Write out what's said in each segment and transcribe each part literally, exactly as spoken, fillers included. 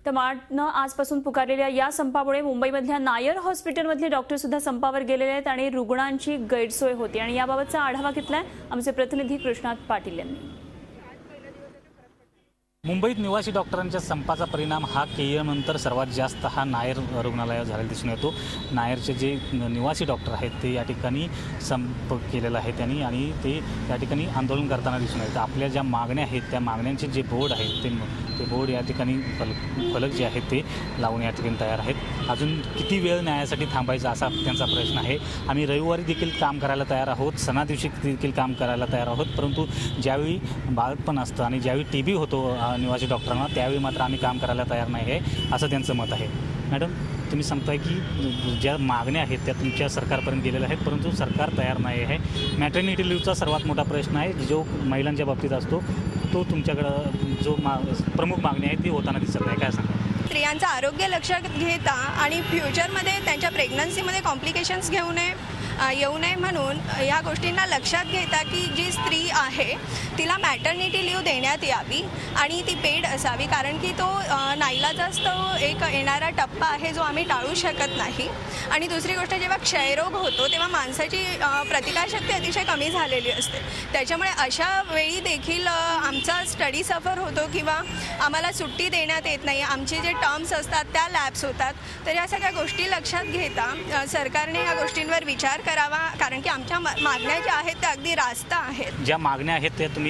तर मार्टनं आजपासून पुकारलेल्या या संपामुळे मुंबईमधल्या नायर हॉस्पिटलमधले डॉक्टर सुद्धा संपावर गेलेले आहेत आणि रुग्णांची गैरसोय होती आणि याबाबतचा आढावा घेतलाय आमचे प्रतिनिधी कृष्णात पाटील यांनी। मुंबईत निवासी डॉक्टरांच्या संपाचा परिणाम हा केईएम नंतर सर्वात जास्त हा नायर रुग्णालयात झालेला दिसून येतो। नायरचे जे निवासी डॉक्टर आहेत ते या ठिकाणी संप केलेला आहे त्यांनी आणि ते या ठिकाणी आंदोलन करताना दिसून येतात। आपल्या ज्या मागण्या आहेत त्या मागण्यांचे जे बोर्ड आहेत ते ते बोर्ड या ठिकाणी फलक फलक जे आहेत ते लावून या ठिकाणी तयार आहेत। अजून किती वेळ न्यायासाठी थांबायचा असा त्यांचा प्रश्न आहे। आम्ही रविवारी देखील काम करायला तयार आहोत, सणा दिवशी देखील काम करायला तयार आहोत, परंतु ज्यावेळी बाळपण असतं आणि ज्यावेळी टी बी होतो निवासी डॉक्टरांना त्यावेळी मात्र आम्ही काम करायला तयार नाही आहे असं त्यांचं मत आहे। मॅडम, तुम्ही सांगताय की ज्या मागण्या आहेत त्या तुमच्या सरकारपर्यंत गेलेल्या आहेत, परंतु सरकार तयार नाही आहे। मॅटर्निटी लिव्हचा सर्वात मोठा प्रश्न आहे जो महिलांच्या बाबतीत असतो, तो तुमच्याकडं जो मा प्रमुख मागणी आहे ती होताना दिसत नाही, काय सांगा? स्त्रियांचं आरोग्य लक्षात घेता आणि फ्युचरमध्ये त्यांच्या प्रेग्नन्सीमध्ये कॉम्प्लिकेशन्स घेऊ नये येऊ नये म्हणून या गोष्टींना लक्षात घेता की जी स्त्री आहे तिला मॅटर्निटी लीव देण्यात यावी आणि ती पेड असावी, कारण की तो नाईलाजाच तो एक येणारा टप्पा आहे जो आम्ही टाळू शकत नाही। आणि दुसरी गोष्ट, जेव्हा क्षयरोग होतो तेव्हा माणसाची प्रतिकारशक्ती अतिशय कमी झालेली असते, त्याच्यामुळे अशा वेळी देखील आमचा स्टडी सफर होतो किंवा आम्हाला सुट्टी देण्यात येत नाही, आमचे जे टर्म्स असतात त्या लॅप्स होतात। तर या सगळ्या गोष्टी लक्षात घेता सरकारने या गोष्टींवर विचार करावा, कारण की आमच्या मागण्या ज्या आहेत त्या अगदी रास्त आहेत। ज्या मागण्या आहेत त्या तुम्ही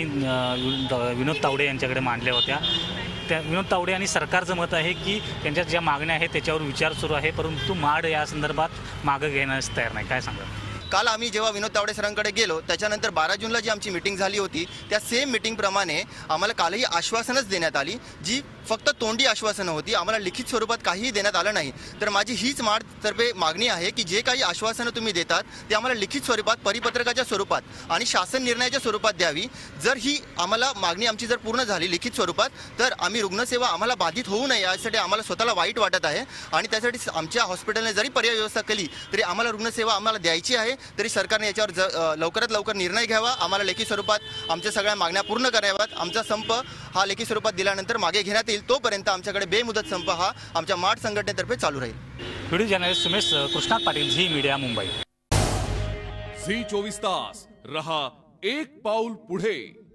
विनोद तावडे यांच्याकडे मांडल्या होत्या, त्या विनोद तावडे आणि सरकारचं मत आहे की त्यांच्या ज्या मागण्या आहेत त्याच्यावर विचार सुरू आहे, परंतु माड या संदर्भात मागं घेण्यास तयार नाही, काय सांगा? काल आम्ही जेव्हा विनोद तावडे सरांकडे गेलो त्याच्यानंतर बारा जूनला जी आमची मीटिंग झाली होती त्या सेम मीटिंगप्रमाणे आम्हाला कालही आश्वासनच देण्यात आली, जी फक्त तोंडी आश्वासनं होती, आम्हाला लिखित स्वरूपात काहीही देण्यात आलं नाही। तर माझी हीच माडतर्फे मागणी आहे की जे काही आश्वासनं तुम्ही देतात ते आम्हाला लिखित स्वरूपात, परिपत्रकाच्या स्वरूपात आणि शासन निर्णयाच्या स्वरूपात द्यावी। जर ही आम्हाला मागणी आमची जर पूर्ण झाली लिखित स्वरूपात तर आम्ही रुग्णसेवा आम्हाला बाधित होऊ नये यासाठी आम्हाला स्वतःला वाईट वाटत आहे आणि त्यासाठी आमच्या हॉस्पिटलने जरी पर्याय व्यवस्था केली तरी आम्हाला रुग्णसेवा आम्हाला द्यायची आहे। तरी सरकारने याच्यावर लवकरात लवकर निर्णय घ्यावा, आम्हाला लेखी स्वरूपात आमच्या सगळ्या मागण्या पूर्ण कराव्यात। आमचा संप हा लेखी स्वरूपात दिल्यानंतर मागे घेण्यात येईल, तोपर्यंत आमच्याकडे बेमुदत संप हा आमच्या माड संघटनेतर्फे चालू राहील। Video journalist Sumesh Krishnat Patil, Zee media, Mumbai. Zee चोवीस तास रहा एक पाऊल पुढे।